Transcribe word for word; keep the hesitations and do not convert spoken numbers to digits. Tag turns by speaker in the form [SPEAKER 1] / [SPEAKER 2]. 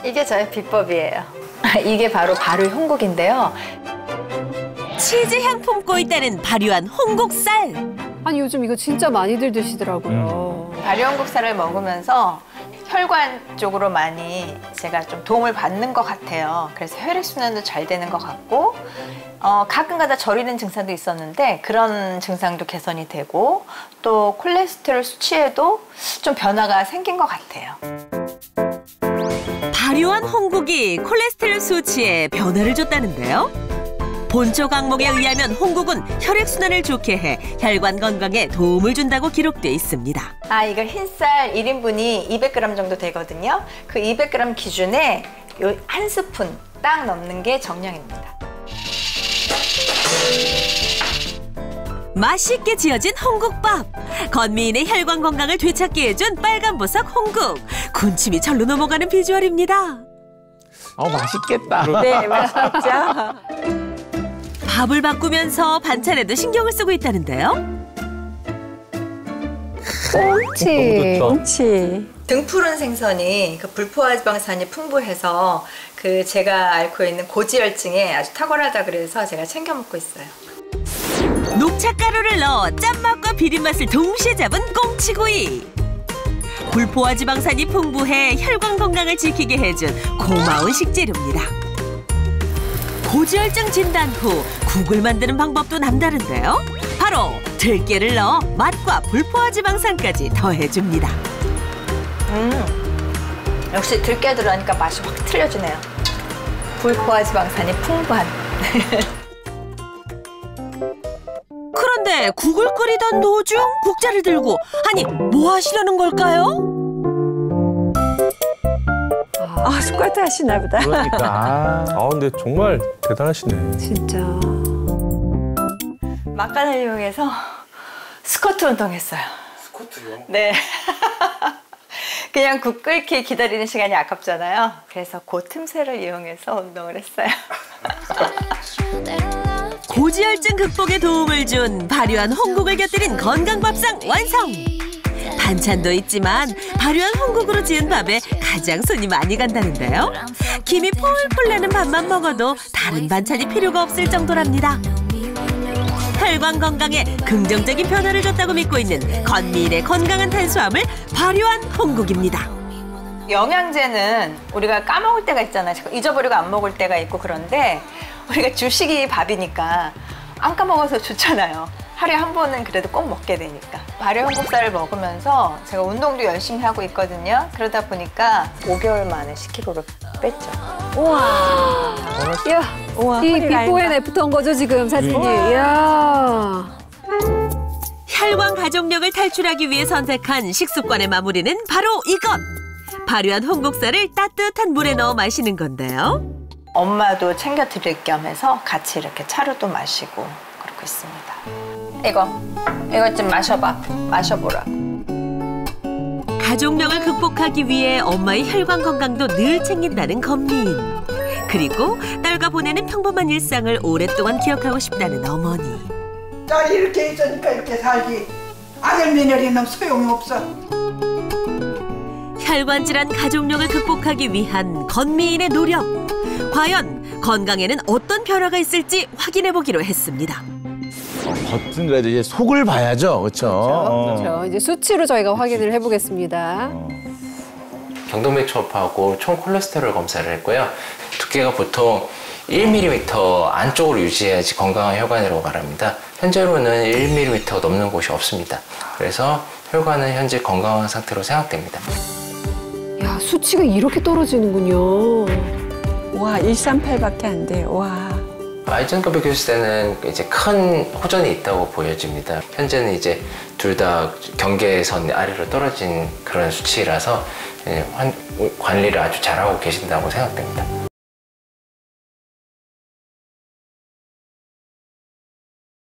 [SPEAKER 1] 이게 저의 비법이에요. 이게 바로 발효 홍국인데요.
[SPEAKER 2] 치즈 향 품고 있다는 발효한 홍국살.
[SPEAKER 3] 아니 요즘 이거 진짜 많이들 드시더라고요.
[SPEAKER 1] 음. 발효 홍국살을 먹으면서 혈관 쪽으로 많이 제가 좀 도움을 받는 것 같아요. 그래서 혈액순환도 잘 되는 것 같고 어, 가끔가다 저리는 증상도 있었는데 그런 증상도 개선이 되고 또 콜레스테롤 수치에도 좀 변화가 생긴 것 같아요.
[SPEAKER 2] 발효한 홍국이 콜레스테롤 수치에 변화를 줬다는데요. 본초 강목에 의하면 홍국은 혈액순환을 좋게 해 혈관 건강에 도움을 준다고 기록돼 있습니다.
[SPEAKER 1] 아, 이거 흰쌀 일 인분이 이백 그램 정도 되거든요. 그 이백 그램 기준에 요 한 스푼 딱 넣는 게 정량입니다.
[SPEAKER 2] 맛있게 지어진 홍국밥. 건미인의 혈관 건강을 되찾게 해준 빨간보석 홍국. 군침이 절로 넘어가는 비주얼입니다.
[SPEAKER 4] 어, 맛있겠다.
[SPEAKER 5] 네, 맛있죠.
[SPEAKER 2] 밥을 바꾸면서 반찬에도 신경을 쓰고 있다는데요.
[SPEAKER 3] 꽁치.
[SPEAKER 5] 꽁치.
[SPEAKER 1] 등푸른 생선이 그 불포화지방산이 풍부해서 그 제가 앓고 있는 고지혈증에 아주 탁월하다 그래서 제가 챙겨 먹고 있어요.
[SPEAKER 2] 녹차가루를 넣어 짠맛과 비린맛을 동시에 잡은 꽁치구이. 불포화지방산이 풍부해 혈관 건강을 지키게 해준 고마운 식재료입니다. 고지혈증 진단 후 국을 만드는 방법도 남다른데요. 바로 들깨를 넣어 맛과 불포화지방산까지 더해줍니다.
[SPEAKER 1] 음, 역시 들깨 들어가니까 맛이 확 틀려지네요. 불포화지방산이 풍부한.
[SPEAKER 2] 그런데 국을 끓이던 도중 국자를 들고 아니 뭐 하시려는 걸까요?
[SPEAKER 5] 아, 스쿼트 하시나 보다.
[SPEAKER 4] 그러니까.
[SPEAKER 6] 아, 근데 정말 대단하시네.
[SPEAKER 3] 진짜.
[SPEAKER 1] 막간을 이용해서 스쿼트 운동했어요.
[SPEAKER 6] 스쿼트요?
[SPEAKER 1] 네. 그냥 국 끓기 기다리는 시간이 아깝잖아요. 그래서 그 틈새를 이용해서 운동을 했어요.
[SPEAKER 2] 고지혈증 극복에 도움을 준 발효한 홍국을 곁들인 건강밥상 완성! 반찬도 있지만 발효한 홍국으로 지은 밥에 가장 손이 많이 간다는데요. 김이 폴폴 나는 밥만 먹어도 다른 반찬이 필요가 없을 정도랍니다. 혈관 건강에 긍정적인 변화를 줬다고 믿고 있는 건미인의 건강한 탄수화물 발효한 홍국입니다.
[SPEAKER 1] 영양제는 우리가 까먹을 때가 있잖아요. 잊어버리고 안 먹을 때가 있고 그런데 우리가 주식이 밥이니까 안 까먹어서 좋잖아요. 하루에 한 번은 그래도 꼭 먹게 되니까. 발효 홍국살을 먹으면서 제가 운동도 열심히 하고 있거든요. 그러다 보니까 오 개월 만에 십 킬로그램를 뺐죠.
[SPEAKER 3] 우와. 이야,
[SPEAKER 5] 우와,
[SPEAKER 3] 이
[SPEAKER 5] 허리
[SPEAKER 3] 비포 앤
[SPEAKER 5] 라인과.
[SPEAKER 3] 애프터인 거죠 지금 사진이. 이야.
[SPEAKER 2] 혈관 가족력을 탈출하기 위해 선택한 식습관의 마무리는 바로 이것! 발효한 홍국살을 따뜻한 물에 넣어 마시는 건데요.
[SPEAKER 1] 엄마도 챙겨 드릴 겸 해서 같이 이렇게 차로도 마시고 그러고 있습니다. 이거, 이거 좀 마셔봐. 마셔보라.
[SPEAKER 2] 가족력을 극복하기 위해 엄마의 혈관 건강도 늘 챙긴다는 건미인. 그리고 딸과 보내는 평범한 일상을 오랫동안 기억하고 싶다는 어머니.
[SPEAKER 7] 딸이 이렇게 있으니까 이렇게 살지. 아들 며느리는 소용이 없어.
[SPEAKER 2] 혈관 질환 가족력을 극복하기 위한 건미인의 노력. 과연 건강에는 어떤 변화가 있을지 확인해 보기로 했습니다.
[SPEAKER 4] 어, 겉은 그래도 이제 속을 봐야죠, 그렇죠?
[SPEAKER 3] 그렇죠. 이제 수치로 저희가 확인을 해보겠습니다.
[SPEAKER 8] 경동맥 초음파하고 총 콜레스테롤 검사를 했고요. 두께가 보통 일 밀리미터 안쪽으로 유지해야지 건강한 혈관이라고 말합니다. 현재로는 일 밀리미터 넘는 곳이 없습니다. 그래서 혈관은 현재 건강한 상태로 생각됩니다.
[SPEAKER 3] 야, 수치가 이렇게 떨어지는군요.
[SPEAKER 5] 와, 일삼팔밖에 안 돼요. 와.
[SPEAKER 8] 아이전급에 교했을 때는 이제 큰 호전이 있다고 보여집니다. 현재는 이제 둘 다 경계선 아래로 떨어진 그런 수치라서 관리를 아주 잘하고 계신다고 생각됩니다.